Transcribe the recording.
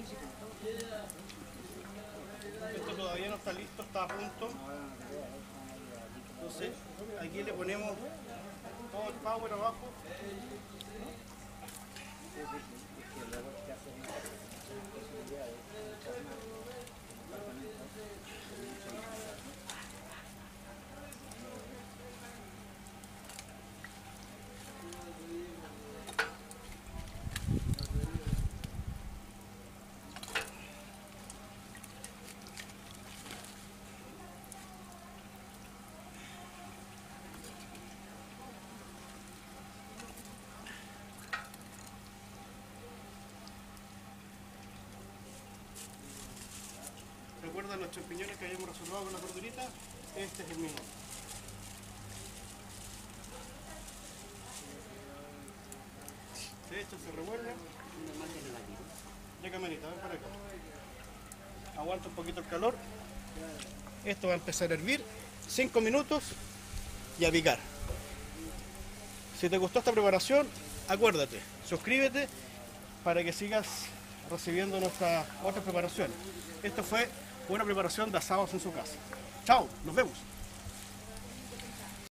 Esto todavía no está listo, está a punto. Entonces aquí le ponemos todo el power abajo. ¿Recuerdan los champiñones que habíamos reservado con la cordurita? Este es el mismo. Se echa, se revuelve. Ya camarita, ven para acá. Aguanta un poquito el calor. Esto va a empezar a hervir. 5 minutos y a picar. Si te gustó esta preparación, acuérdate, suscríbete para que sigas recibiendo nuestras otras preparaciones. Esto fue una preparación de asados en su casa. Chao, nos vemos.